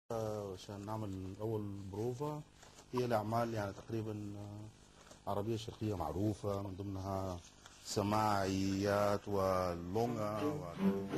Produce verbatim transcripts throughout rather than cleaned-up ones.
عشان نعمل أول بروفا. هي الأعمال يعني تقريبا عربية شرقية معروفة، من ضمنها سماعيات واللونغا و...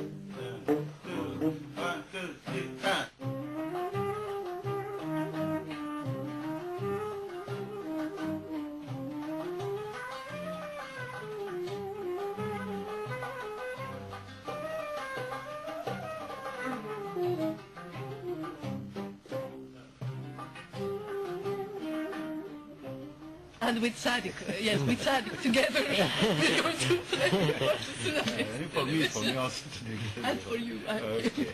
And with Sadik, yes, with Sadik together. We're going to play. For me, for me also to do it. And for you. Okay.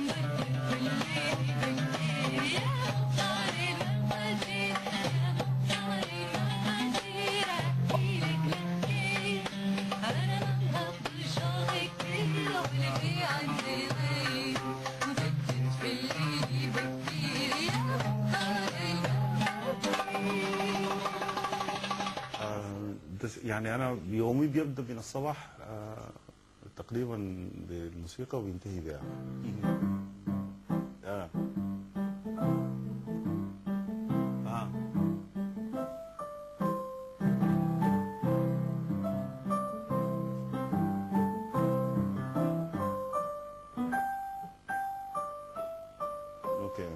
يعني أنا يومي بيبدأ من الصباح آه تقريبا بالموسيقى وينتهي بها. آه. آه. أوكي.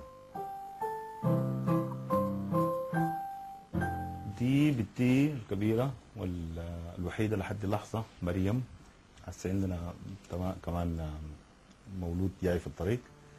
دي بنتي الكبيرة والوحيدة لحد اللحظة مريم. هسه عندنا كمان مولود جاي في الطريق.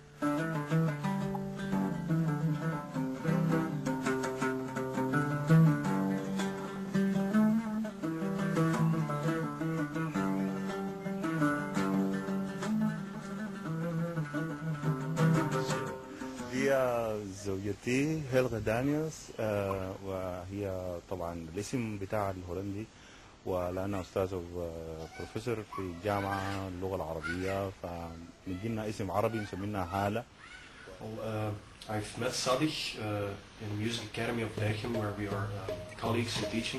هي زوجتي هيلغا دانيوس، آه وهي طبعا الاسم بتاع الهولندي، ولأنها أستاذة بروفيسور في جامعة اللغة العربية فمدينا اسم عربي نسمينا هالة. Well, uh, I've met Sadik uh, in the Music Academy of Berchem where we are uh, colleagues in teaching.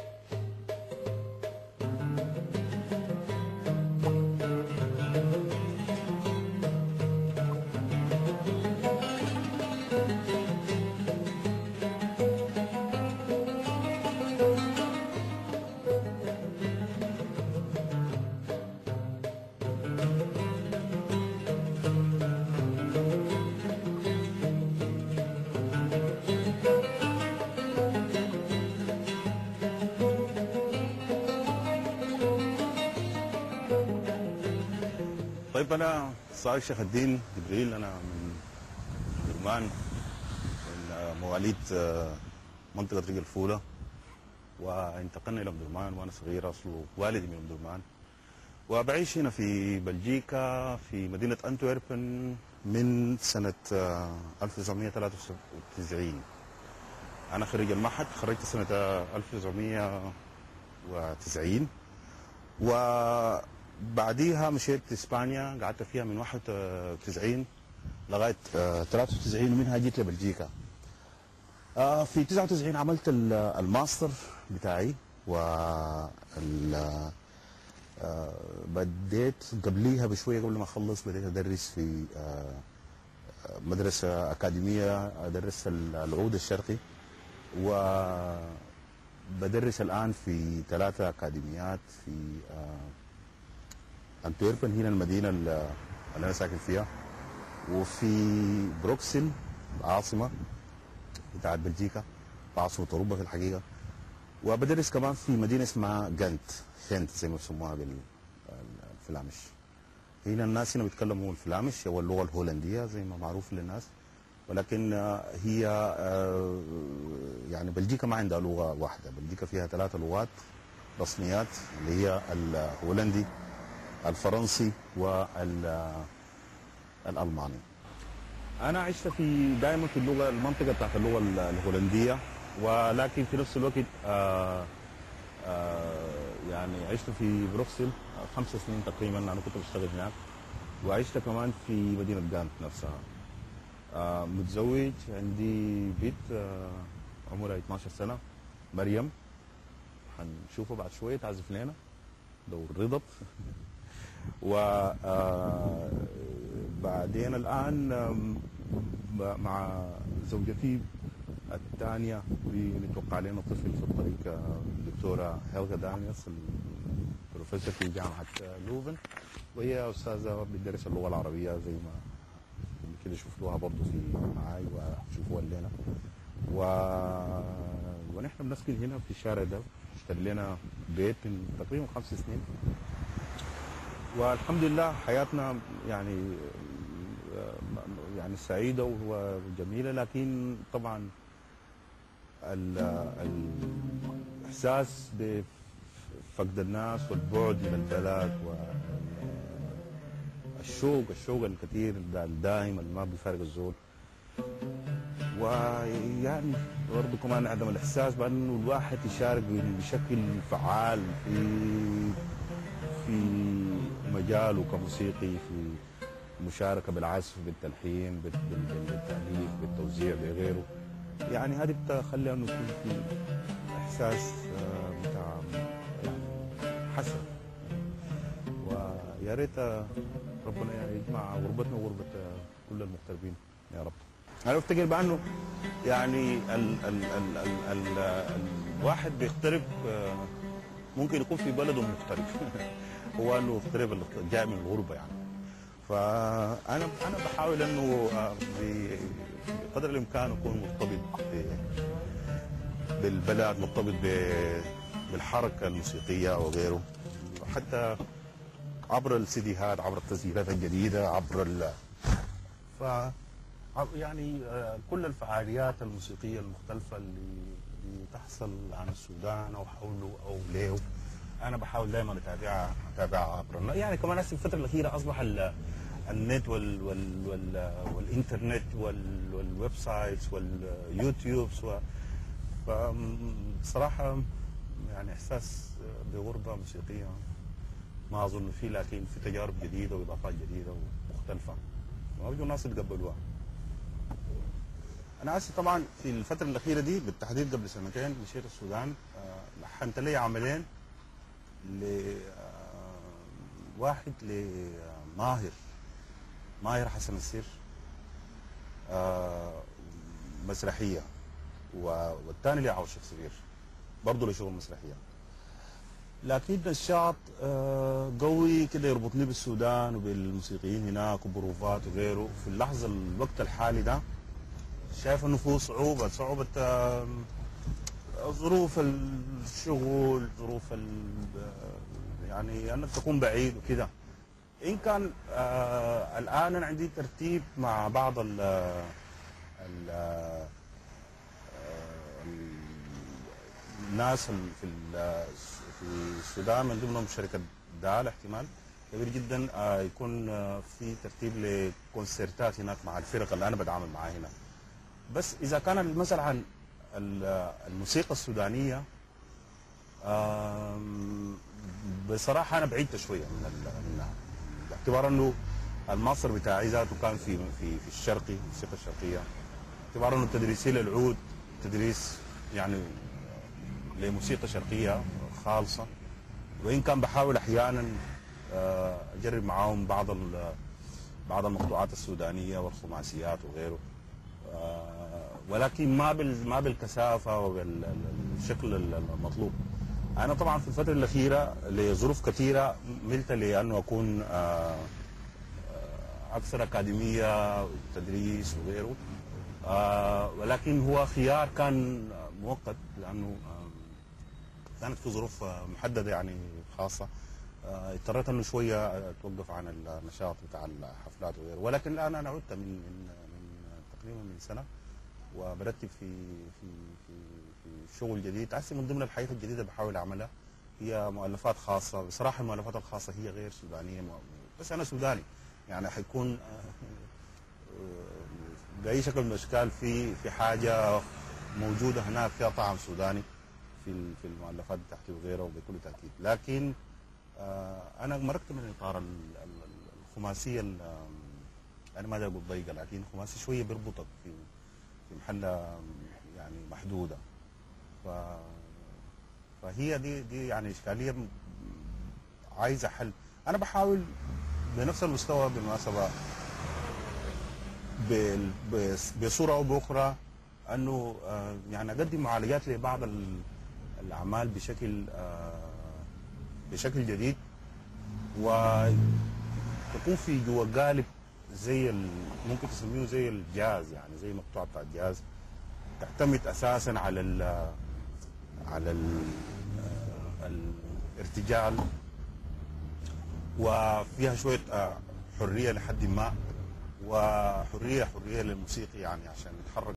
طيب أنا صالح شيخ الدين جبريل، أنا من درمان، من مواليد منطقة ريق الفولة، وانتقلنا إلى أم درمان وأنا صغير. أصله والدي من أم درمان، وبعيش هنا في بلجيكا في مدينة أنتوربن من سنة ألف وتسعمائة وثلاثة وتسعين. أنا خريج المعهد، خرجت سنة ألف وتسعمائة وتسعين، وبعديها مشيت إسبانيا، قعدت فيها من واحد وتسعين لغاية ثلاثة وتسعين، ومنها جيت لبلجيكا. في تسعة وتسعين عملت الماستر بتاعي، و بديت قبليها بشوية، قبل ما أخلص بديت أدرس في مدرسة أكاديمية، أدرس العود الشرقي، وبدرس الآن في ثلاثة أكاديميات في أنتوربن هنا المدينة اللي أنا ساكن فيها، وفي بروكسل العاصمة بتاعت بلجيكا، عاصمة أوروبا في الحقيقة، وبدرس كمان في مدينة اسمها جنت خنت زي ما بيسموها بالفلامش. هنا الناس هنا بيتكلموا الفلامش هو اللغة الهولندية زي ما معروف للناس، ولكن هي يعني بلجيكا ما عندها لغة واحدة، بلجيكا فيها ثلاثة لغات رسميات اللي هي الهولندي، الفرنسي، والألماني. أنا عشت في دائما في اللغة المنطقة بتاعت اللغة الهولندية، ولكن في نفس الوقت آآ آآ يعني عشت في بروكسل خمس سنين تقريبا، أنا كنت بشتغل هناك، وعشت كمان في مدينة جانت نفسها. متزوج، عندي بنت عمرها اثناشر سنة مريم، هنشوفها بعد شوية تعزف لنا لو رضت. وبعدين الآن مع زوجتي الثانيه بنتوقع لنا طفل في الطريق، الدكتوره هيلغا دانيوس البروفيسور في جامعه لوفن، وهي استاذه بتدرس اللغه العربيه زي ما كده شفتوها برضه في معاي وشوفوها لنا. و... ونحن بنسكن هنا في الشارع ده، اشتري لنا بيت من تقريبا خمس سنين، والحمد لله حياتنا يعني يعني سعيده وجميله. لكن طبعا الاحساس بفقد الناس والبعد من البلد والشوق الشوق الكثير الدائم اللي ما بيفارق الزول، ويعني برضه كمان عدم الاحساس بانه الواحد يشارك بشكل فعال في في مجاله كموسيقي، في مشاركه بالعزف بالتلحين بالتاليف بالتوزيع بغيره. يعني هذه بتخلي انه يكون في احساس بتاع يعني حسن، ويا ريت ربنا يجمع غربتنا وغربه كل المغتربين يا رب. انا بفتكر بانه يعني ال ال ال ال ال الواحد بيغترب ممكن يكون في بلده مغترب هو انه يغترب جاي من الغربه يعني. فانا انا بحاول انه بقدر الامكان اكون مرتبط بالبلد، مرتبط بالحركه الموسيقيه وغيره، حتى عبر السيديهات، عبر التسجيلات الجديده، عبر ال ف يعني كل الفعاليات الموسيقيه المختلفه اللي بتحصل عن السودان او حوله او ليه، انا بحاول دائما اتابعها اتابعها عبر يعني كمان هسه الفتره الاخيره اصبح النت وال وال وال والانترنت وال والويب سايتس واليوتيوبس و بصراحه يعني احساس بغربه موسيقيه ما اظن فيه، لكن في تجارب جديده واضافات جديده ومختلفه وارجو الناس يتقبلوها. انا اسف طبعا في الفتره الاخيره دي بالتحديد قبل سنتين مشيت السودان، لحنت لي عملين ل واحد لماهر ماهر حسن السير مسرحيه، والثاني لعوض شكسبير برضه لشغل مسرحيه. لكن الشعب قوي كده يربطني بالسودان وبالموسيقيين هناك وبروفات وغيره. في اللحظه الوقت الحالي ده شايف انه فيه صعوبه صعوبه ظروف الشغل، ظروف يعني انك تكون بعيد وكده. ان كان آه الان انا عندي ترتيب مع بعض ال ال الناس في في السودان، من ضمنهم شركه دال احتمال كبير جدا آه يكون آه في ترتيب لكونسرتات هناك مع الفرق اللي انا بتعامل معاها هنا. بس اذا كان المسألة عن الموسيقى السودانيه بصراحه انا بعيدت شويه من منها، باعتبار انه المصدر بتاعي ذاته كان في في في الشرقي، الموسيقى الشرقيه، باعتبار انه تدريسي للعود تدريس يعني لموسيقى شرقيه خالصه، وان كان بحاول احيانا اجرب معاهم بعض بعض المقطوعات السودانيه والخماسيات وغيره، ولكن ما بال ما بالكثافه وبالشكل المطلوب. انا طبعا في الفتره الاخيره لظروف كثيره ملت لانه اكون اكثر اكاديميه وتدريس وغيره، ولكن هو خيار كان مؤقت لانه كانت في ظروف محدده يعني خاصه، اضطريت انه شويه اتوقف عن النشاط بتاع الحفلات وغيره. ولكن الان انا عدت من من تقريبا من سنه وبرتب في في في في شغل جديد. هسه من ضمن الحاجات الجديده بحاول اعملها هي مؤلفات خاصه. بصراحه المؤلفات الخاصه هي غير سودانيه، بس انا سوداني يعني حيكون باي شكل من الاشكال في في حاجه موجوده هناك فيها طعم سوداني في في المؤلفات بتاعتي وغيرها وبكل تاكيد. لكن انا مرقت من اطار الخماسيه، انا ما اقول ضيقه، لكن خماسي شويه بيربطك في في محله يعني محدوده. ف فهي دي دي يعني اشكاليه عايزه حل. انا بحاول بنفس المستوى بالمناسبه بال- بس- بصوره او باخرى انه آه، يعني اقدم معالجات لبعض ال- الاعمال بشكل آه، بشكل جديد، وتكون في جوا قالب زي ال- ممكن تسميه زي الجاز، يعني زي مقطوعه بتاع الجاز، تعتمد اساسا على ال على ال الارتجال، وفيها شويه آه، حريه لحد ما، وحريه حريه للموسيقي يعني عشان يتحرك